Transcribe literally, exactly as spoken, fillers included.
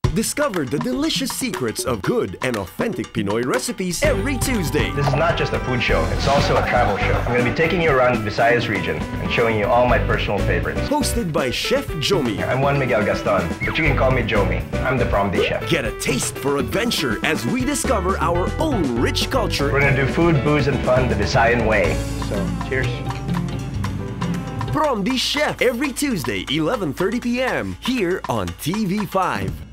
Discover the delicious secrets of good and authentic Pinoy recipes every Tuesday. This is not just a food show, it's also a travel show. I'm going to be taking you around the Visayas region and showing you all my personal favorites. Hosted by Chef Jomi. I'm Juan Miguel Gaston, but you can call me Jomi. I'm the Promdi chef. Get a taste for adventure as we discover our own rich culture. We're going to do food, booze, and fun the Visayan way. So, cheers. Promdi Chef every Tuesday, eleven thirty p m here on T V five.